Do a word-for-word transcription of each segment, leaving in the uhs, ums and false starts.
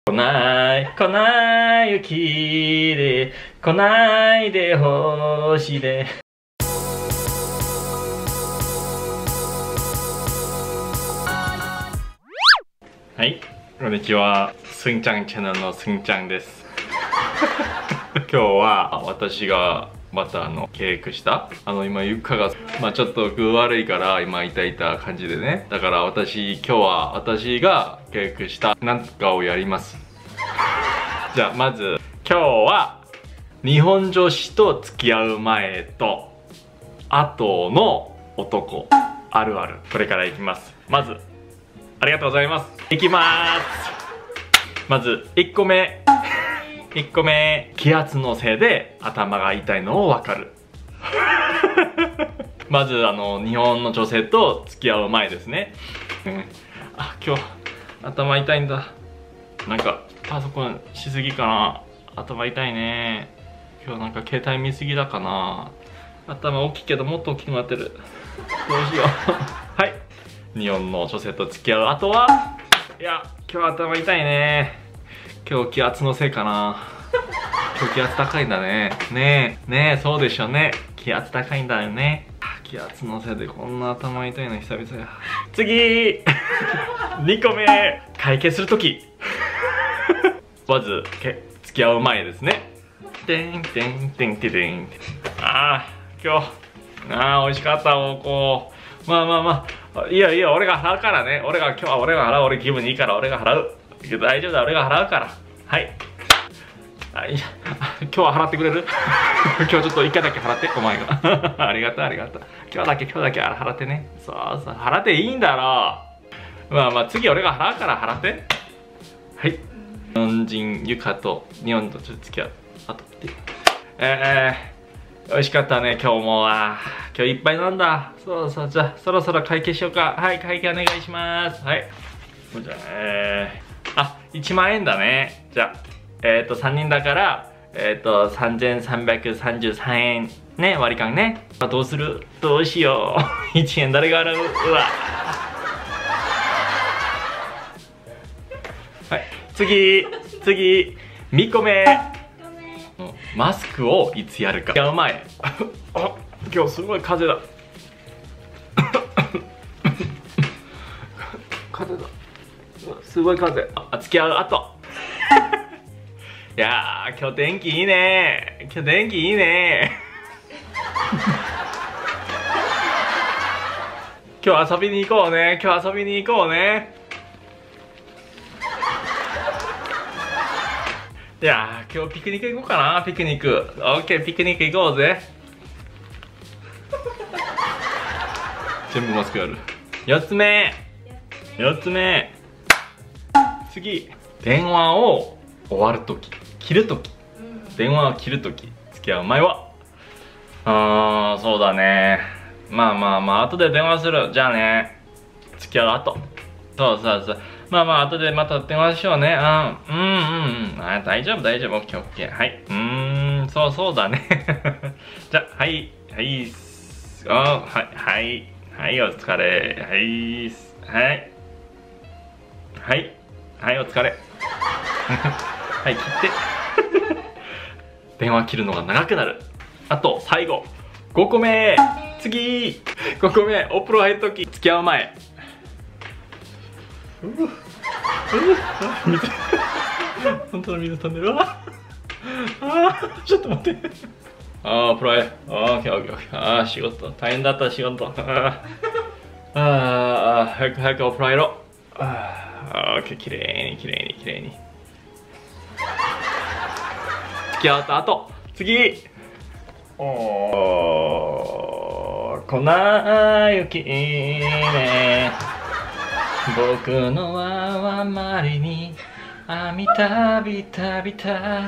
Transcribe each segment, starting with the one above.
来ない来ない雪で来ないで星で。はい、こんにちは。すんちゃんチャンネルのすんちゃんです。今日は私がまたあの契約したあの今床がまあちょっと具悪いから今痛いた感じでね。だから私今日は私が契約したなんとかをやります。じゃあまず今日は日本女子と付き合う前と後の男あるある、これからいきます。まずありがとうございます。いきます。まずいっこめいっこめ、気圧のせいで頭が痛いのを分かる。まずあの日本の女性と付き合う前ですね。あ、今日頭痛いんだ。なんかパソコンしすぎかな。頭痛いね。今日なんか携帯見すぎだかな。頭大きいけどもっと大きくなってる。どうしよう。はい、日本の女性と付き合う後は、いや今日頭痛いね。今日気圧のせいかな。今日気圧高いんだね。ねえねえ、そうでしょうね。気圧高いんだよね。気圧のせいでこんな頭痛いの久々や。次にこめ、会計するとき。まずけ付き合う前ですね。てんてんてんてんてん。ああ今日ああ美味しかったおこう。まあまあまあ、いやいや俺が払うからね。俺が今日は俺が払う。俺気分いいから俺が払う。大丈夫だ、俺が払うから。はい。あ、いや、今日は払ってくれる？今日ちょっと一回だけ払って、お前が。ありがとう、ありがとう。今日だけ、今日だけ払ってね。そうそう、払っていいんだろう。まあまあ、次俺が払うから払って。はい。日本人ゆかと日本とちょっと付き合う。あと、えー、美味しかったね、今日も。あ今日いっぱい飲んだ。そうそう、じゃあ、そろそろ会計しようか。はい、会計お願いします。はい。じゃあ、えー、あ、いちまんえんだね。じゃあ、えっと、さんにんだから、えっと、さんぜんさんびゃくさんじゅうさんえんね、割り勘ね。あ、どうする？どうしよう。いちえん誰が払う？うわ。はい、次、次、にこめ。マスクをいつやるか。やる前。あ、今日すごい風だ。風だ。すごい風。あ、付き合う後。いやー、今日天気いいね。今日天気いいね。今日遊びに行こうね。今日遊びに行こうね。いやー、今日ピクニック行こうかな。ピクニック。オッケー、ピクニック行こうぜ。全部マスクある。よっつめ。よっつめ。次、電話を終わるとき、切るとき、電話を切るとき、付き合う前は、あー、そうだね。まあまあまあ、後で電話する。じゃあね。付き合う後。そうそうそう。まあまあ、後でまた電話しようね。うん、うん、うん、うん。あ、大丈夫、大丈夫。オッケー、オッケー。はい。うーん、そうそうだね。じゃあ、はい、はい。あ、はい、はい。はい、お疲れ。はい。はい。はい。はい、お疲れ。はい、切って。電話切るのが長くなる。あと、最後。ごこめ。次。ごこめ。お風呂入るとき、付き合う前。ううう水。本当の水飛んでるわ。あー、ちょっと待って。あー、お風呂入る。あー、オッケー、オッケー、オッケー。あー、仕事。大変だった仕事。あー、あー、早く早くお風呂入ろう。あー、オッケー、きれいに、きれいに、きれいに。付き合った後、次。おー、粉雪ね。僕のはまりに網たびたびた。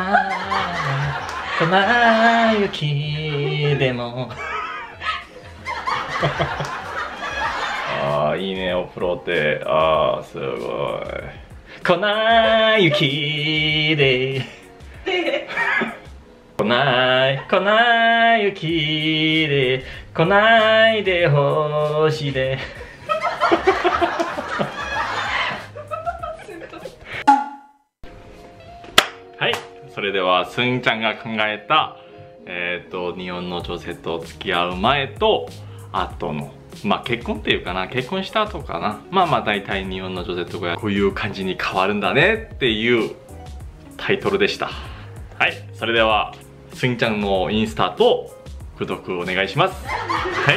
粉雪でも。あー、いいね、お風呂って。あー、すごい。粉雪で。来ない来ない雪で来ないで星で。 はい、それではすんちゃんが考えたえっと日本の女性と付き合う前と後の、まあ結婚っていうかな、結婚した後かな、まあまあ大体日本の女性とかこういう感じに変わるんだねっていうタイトルでした。はい、それではすんちゃんのインスタとグ読お願いします。はい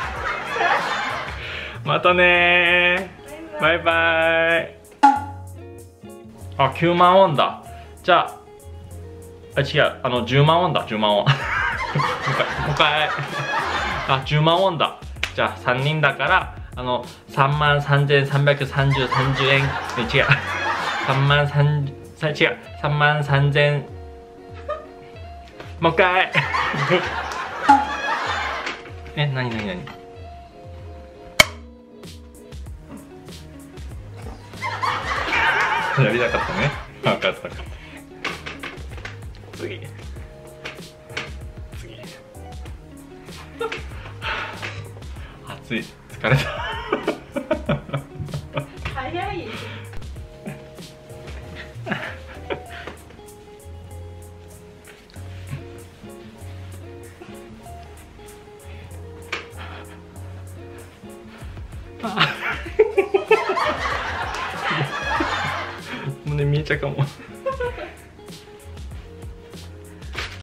またねー、バイバイ。あ、きゅうまんウォンだ。じゃああ、違う、あのじゅうまんウォンだ、じゅうまんウォンもう一回あ、じゅうまんウォンだ。じゃあさんにんだからあのさんまんさんぜんさんびゃくさんじゅうさんじゅうえん、え違うさんまんさんさ違うさんまんさんぜん、もう一回え、なになになにやりたかったね。分かった分かった。次次暑い、疲れた早い胸見えちゃうかも。